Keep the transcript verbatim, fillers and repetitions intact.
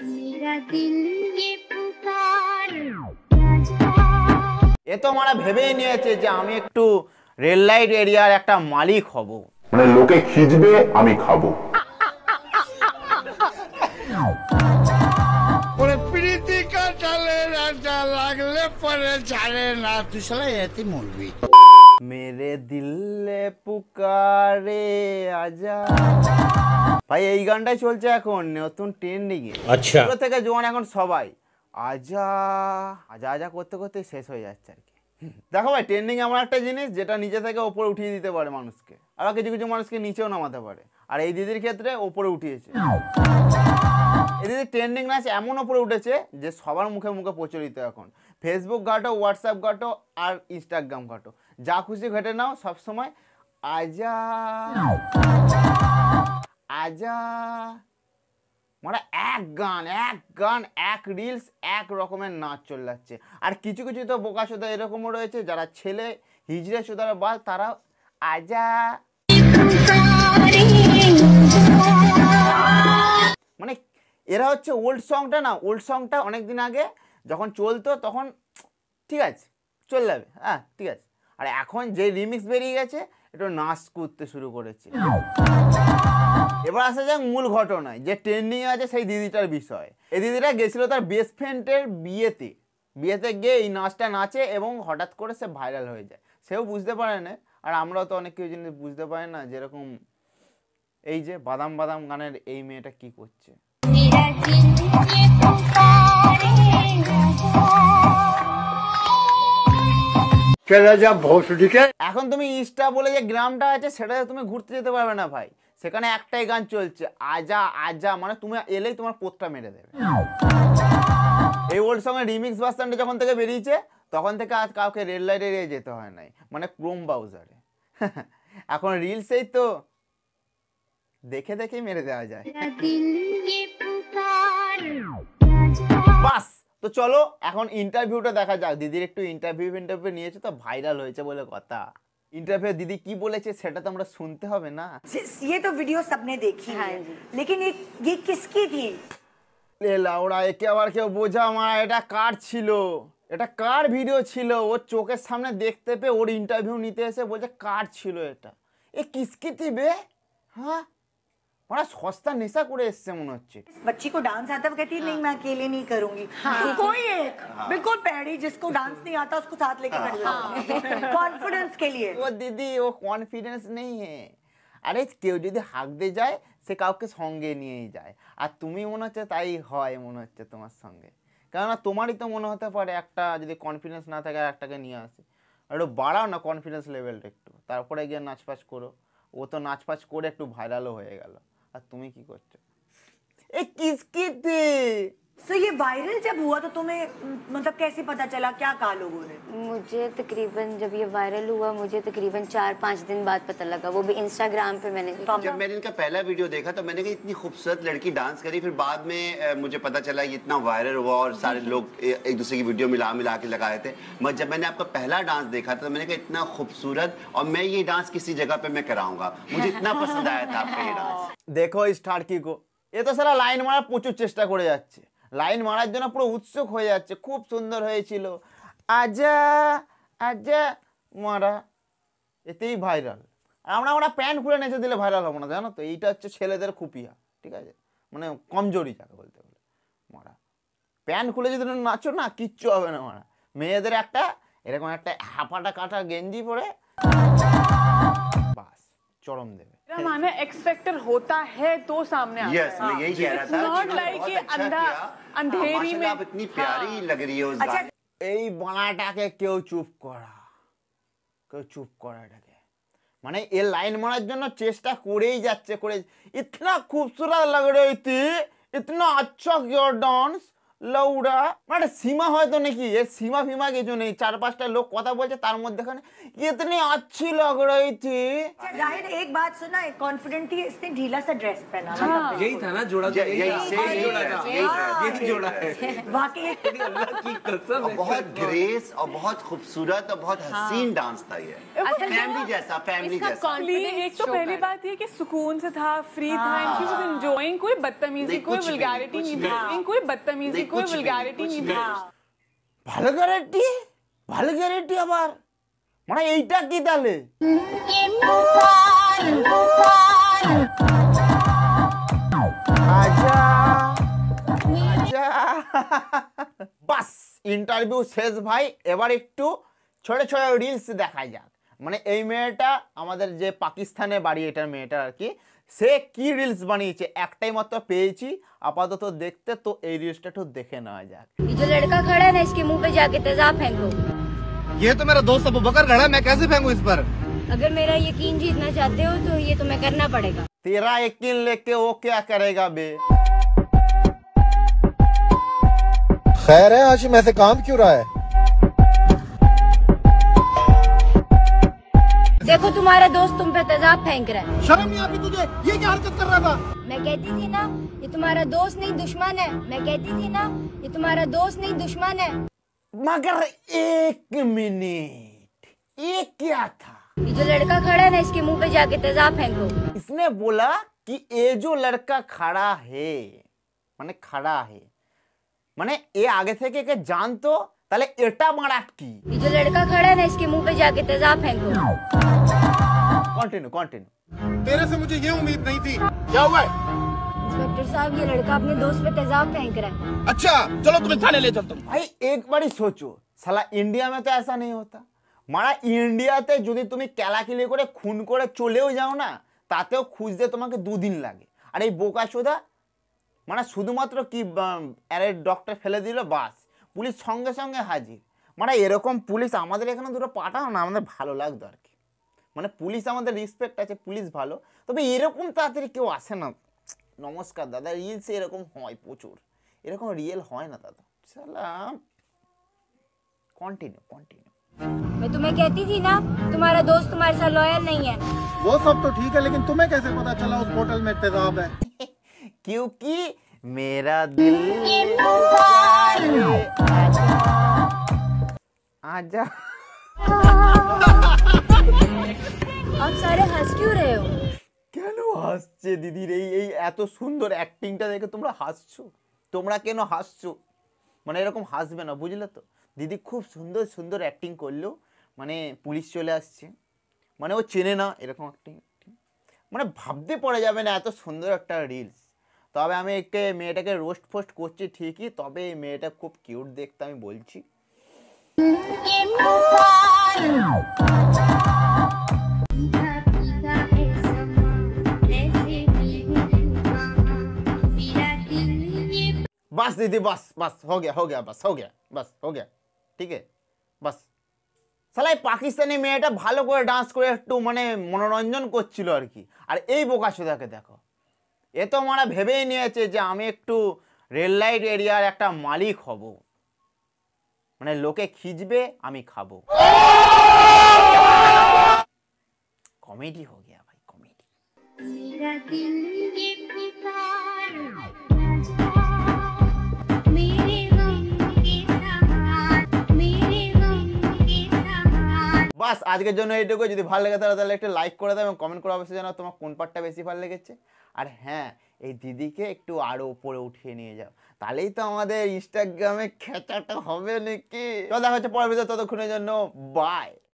मेरा दिल ये पुकार এ তো আমরা ভেবেই নিয়েছে যে আমি একটু রেল লাইট এরিয়ার একটা মালিক হব, মানে লোকে খিজবে আমি খাবো। ওরে প্রীতি কাটালে রাজা লাগলে পরে ছাড়ে না, তুই শালা এতে মরবি। মেরে দিলে পুকারে আজা। ভাই এই গানটাই চলছে এখন নতুন ট্রেন্ডিং এ। আচ্ছা থেকে জোয়ান এখন সবাই আজা আজা আজা করতে করতে শেষ হয়ে যাচ্ছে আর কি। দেখো ভাই ট্রেন্ডিং এমন একটা জিনিস যেটা নিচে থেকে ওপরে উঠিয়ে দিতে পারে মানুষকে, আবার কিছু কিছু মানুষকে নিচেও নামাতে পারে। আর এই দিদির ক্ষেত্রে ওপরে উঠিয়েছে। এই দিদির ট্রেন্ডিং নাচ এমন ওপরে উঠেছে যে সবার মুখে মুখে প্রচলিত এখন। ফেসবুক ঘাটো, হোয়াটসঅ্যাপ ঘাটো আর ইনস্টাগ্রাম ঘাটো, যা খুশি ঘেটে নাও সবসময় আজা আজা। মানে এক গান এক গান এক রিলস এক রকমের নাচ চলে যাচ্ছে। আর কিছু কিছু তো বোকা সোদা এরকমও রয়েছে যারা ছেলে হিজড়ে সোদারা বাল, তারা আজা মানে এরা হচ্ছে ওল্ড সংটা না, ওল্ড সংটা অনেকদিন আগে যখন চলতো তখন ঠিক আছে চলে যাবে, হ্যাঁ ঠিক আছে। আর এখন যে রিমিক্স বেরিয়ে গেছে একটু নাচ করতে শুরু করেছে। এবার আসা যাক মূল ঘটনায়, যে ট্রেন্ডিং আছে সেই দিদিটার বিষয়। এই দিদিটা গেছিল তার বেস্ট ফ্রেন্ডের বিয়েতে, বিয়েতে গিয়ে এই নাচটা নাচে এবং হঠাৎ করে সে ভাইরাল হয়ে যায়। সেও বুঝতে পারে না, আর আমরাও তো অনেক কিছু জিনিস বুঝতে পারি না, যেরকম এই যে বাদাম বাদাম গানের এই মেয়েটা কি করছে। এখন তুমি ইস্টা বলে যে গ্রামটা আছে সেটাতে তুমি ঘুরতে যেতে পারবে না ভাই, সেখানে একটাই গান চলছে আজা আজা, মানে তুমি এলেই তোমার পোতটা মেরে দেবে। এই ওল্ড সঙ্গে রিমিক্স ভার্সনটা যখন থেকে বেরিয়েছে তখন থেকে আজ কাউকে রেড লাইট এরিয়ে যেতে হয় নাই, মানে ক্রোম ব্রাউজারে। এখন রিলসেই তো দেখে দেখেই মেরে দেওয়া যায়। বাস তো চলো এখন ইন্টারভিউটা দেখা যাক। দিদির একটু ইন্টারভিউ ইন্টারভিউ নিয়েছে তো ভাইরাল হয়েছে বলে কথা। इंटरव्यू दीदी की बोलेছে সেটা তো আমরা শুনতে হবে না। ये तो वीडियो सबने देखी है, लेकिन ये ये किसकी थी? এ লাউড়া একে আবার কেউ বোঝা মা এটা কার ছিল, এটা কার ভিডিও ছিল? ওর চোখের সামনে দেখতে পেয়ে ওর ইন্টারভিউ নিতে এসে বলছে কার ছিল এটা, এ কিসকি থি বে? হ্যাঁ बड़ा सस्ता नेशा করে এসেছে মনে হচ্ছে। बच्ची को डांस आता है, कहती नहीं मैं अकेले नहीं करूंगी। हाँ। कोई एक बिल्कुल पैड़ी जिसको डांस नहीं आता उसको साथ लेके खड़ी हो कॉन्फिडेंस के लिए। वो दीदी वो कॉन्फिडेंस नहीं है, আরে কেউ যদি হাঁক দিয়ে যায় সে কাউকে সঙ্গে নিয়েই যায়, আর তুমি মনে হচ্ছে তাই হয় মনে হচ্ছে তোমার সঙ্গে। কেননা তোমারই তো মনে হতে পারে একটা যদি কনফিডেন্স না থাকে আর একটাকে নিয়ে আসে, একটু বাড়াও না কনফিডেন্স লেভেলটা একটু, তারপরে গিয়ে নাচপাচ করো। ও তো নাচপাচ করে একটু ভাইরালও হয়ে গেল, আর তুমি কি করছো? এ কিসকি থি? सो ये वायरल जब हुआ तो तुम्हें मतलब कैसे पता चला, क्या कहा लोगों ने? मुझे तकरीबन जब ये वायरल हुआ मुझे तकरीबन चार पाँच दिन बाद पता लगा, वो भी इंस्टाग्राम पे मैंने देखा। जब मैंने इनका पहला वीडियो देखा तो मैंने कहा इतनी खूबसूरत लड़की डांस करी, फिर बाद में आ, मुझे पता चला ये इतना वायरल हुआ और सारे लोग एक दूसरे की वीडियो मिला मिला के लगाए थे। मगर जब मैंने आपका पहला डांस देखा था तो मैंने कहा इतना खूबसूरत, और मैं ये डांस किसी जगह पे मैं कराऊंगा, मुझे इतना पसंद आया था आपका ये डांस। देखो इस ठाड़की को, ये तो सारा लाइन मारा প্রচুর চেষ্টা করে যাচ্ছে, লাইন মারার জন্য পুরো উৎসুক হয়ে যাচ্ছে, খুব সুন্দর হয়েছিল আজা আজা মারা, এতেই ভাইরাল। আমরা আমরা প্যান্ট খুলে নেচে দিলে ভাইরাল হবো না, জানো তো? এইটা হচ্ছে ছেলেদের খুপিয়া, ঠিক আছে, মানে কমজোরি যাকে বলতে বলে। মারা প্যান্ট খুলে যদি নাচো না কিচ্ছু হবে না মারা। মেয়েদের একটা এরকম একটা হাঁপাটা কাটা গেঞ্জি পরে বাস চরম দেবে। माने एक्स फैक्टर होता है तो सामने आता yes, है। मैं यही कह रहा था। नॉट लाइक कि अंधा अंधेरी में। आप इतनी प्यारी लग रही है उस अच्छा, এই বানাটাকে কেউ চুপ করা, কেউ চুপ করা এটাকে, মানে এ লাইন মারার জন্য চেষ্টা করেই যাচ্ছে করে। ইতনা খুবসুরত লগ রही थी, इतना अच्छा किया डांस, লৌড়া মানে সীমা হয়তো নাকি এর সীমা ফিমা কিছু নেই চার পাঁচটা লোক কথা বলছে তার মধ্যেখানে इतनी अच्छी लग रही थी जाहिर एक बात सुना एक कॉन्फिडेंट थी इसने ढीला सा ड्रेस पहना हाँ। यही था ना जोड़ा, ये- यही से यही जोड़ा था, था, यही था। यही जोड़ा है। वाकई अल्लाह की कसम और है। बहुत ग्रेस और बहुत खूबसूरत और बहुत हसीन डांस था ये फैमिली जैसा फैमिली जैसा एक तो पहली बात ये कि सुकून से था, फ्री था, एंड शी वाज एंजॉयिंग, कोई बदतमीजी, नहीं, कोई कुछ भी नहीं, वल्गैरिटी कुछ नहीं भी थी, कोई बदतमीजी, नहीं, कोई कुछ भी नहीं, वल्गैरिटी कुछ नहीं भी थी। ভালগারিটি ভালগারিটি আবার মানে এইটা কি তাহলে আজা আজা বাস ইন্টারভিউ শেষ ভাই এবার একটু ছোট ছোট রিলস দেখা যাক মানে এই মেয়েটা আমাদের যে পাকিস্তানে বাড়ি এটার মেয়েটা আর কি সে কি রিলস বানিয়েছে একটাই মাত্র পেয়েছি আপাতত দেখতে তো এই রিলসটা একটু দেখে নেওয়া যাক ये जो लड़का खड़ा है ना इसके मुंह पे जाके तेजाब फेंको। ये तो मेरा दोस्त अबू बकर खड़ा है, मैं कैसे फेंकूं इस पर? अगर मेरा यकीन जीतना चाहते हो तो ये तुम्हें करना पड़ेगा। तेरा यकीन लेके वो क्या करेगा बे खैर है हाशिम ऐसे काम क्यों रहा है? देखो तुम्हारा दोस्त तुम पे तेजाब फेंक रहा है। शर्म नहीं आती तुझे? ये क्या हरकत कर रहा था? मैं कहती थी ना ये तुम्हारा दोस्त नहीं दुश्मन है। मैं कहती थी ना ये तुम्हारा दोस्त नहीं दुश्मन है। मगर एक मिनट ये क्या था ये जो लड़का खड़ा है ना इसके मुंह पे जाके तेजाब फेंको। इसने बोला कि ये जो लड़का खड़ा है माने खड़ा है माने ये आगे থেকে কে জানতো তাহলে এটা মারাট কি ये जो लड़का खड़ा है ना इसके मुंह पे जाके तेजाब फेंको। कंटिन्यू कंटिन्यू तेरे से मुझे ये उम्मीद नहीं थी। क्या हुआ है? इंस्पेक्टर साहब ये लड़का अपने दोस्त पे तेजाब फेंक रहा है। अच्छा चलो तुम्हें थाने ले चलता हूँ। भाई एक बार ही सोचो साला इंडिया में तो ऐसा नहीं होता মারা ইন্ডিয়াতে যদি তুমি ক্যালাকিলি করে খুন করে চলেও যাও না তাতেও খুঁজতে তোমাকে দুদিন লাগে আর এই বোকাচোদা মানে শুধুমাত্র কি আরে ডক্টর ফেলে দিল বাস পুলিশ সঙ্গে সঙ্গে হাজির মানে এরকম পুলিশ আমাদের এখানে দুটো পাঠাও না আমাদের ভালো লাগতো আর কি মানে পুলিশ আমাদের রেসপেক্ট আছে পুলিশ ভালো তবে এরকম তাড়াতাড়ি কেউ আসে না নমস্কার দাদা রিলস এরকম হয় প্রচুর এরকম রিয়েল হয় না দাদা সালাম কন্টিনিউ কন্টিনিউ मैं तुम्हें कहती थी ना तुम्हारा दोस्त तुम्हारे साथ लॉयल नहीं है। वो सब तो ठीक है लेकिन तुम्हें कैसे पता चला उस होटल में तेजाब है? क्योंकि मेरा दिल आजा आप सारे हंस क्यों रहे हो? কেন হাসছে দিদির এই এই এত সুন্দর অ্যাক্টিংটা দেখে তোমরা হাসছো তোমরা কেন হাসছো মানে এরকম হাসবে না বুঝলে তো দিদি খুব সুন্দর সুন্দর অ্যাক্টিং করলো মানে পুলিশ চলে আসছে মানে ও চেনে না এরকম অ্যাক্টিং মানে ভাবতে পড়ে যাবে না এত সুন্দর একটা রিলস তবে আমি একে মেয়েটাকে রোস্ট ফোস্ট করছি ঠিকই তবে এই মেয়েটা খুব কিউট দেখতে আমি বলছি बस दीदी बस बस हो गया हो गया बस हो गया बस हो गया ठीक है बस সালাই পাকিস্তানি মেয়েটা ভালো করে ডান্স করে একটু মানে মনোরঞ্জন করছিল আর কি আর এই বোকাচোদাকে দেখো এ তো আমরা ভেবেই নিয়েছে যে আমি একটু রেল লাইট এরিয়ার একটা মালিক হব মানে লোকে খিজবে আমি খাবো কমেডি हो गया भाई कॉमेडी मेरा दिल ये पुकार मेरे गम के सहार मेरे गम के सहार বাস আজকের জন্য এইটুকু যদি ভালো লাগে তাহলে তাহলে একটা লাইক করে দাও এবং কমেন্ট করে অবশ্যই জানাও তোমার কোন পার্টটা বেশি ভালো লেগেছে আর হ্যাঁ এই দিদিকে একটু আরো উপরে উঠিয়ে নিয়ে যাও তাহলেই তো আমাদের ইনস্টাগ্রামে খেচাটা হবে নাকি তো দেখা হচ্ছে পরের ভিডিও ততক্ষণের জন্য বাই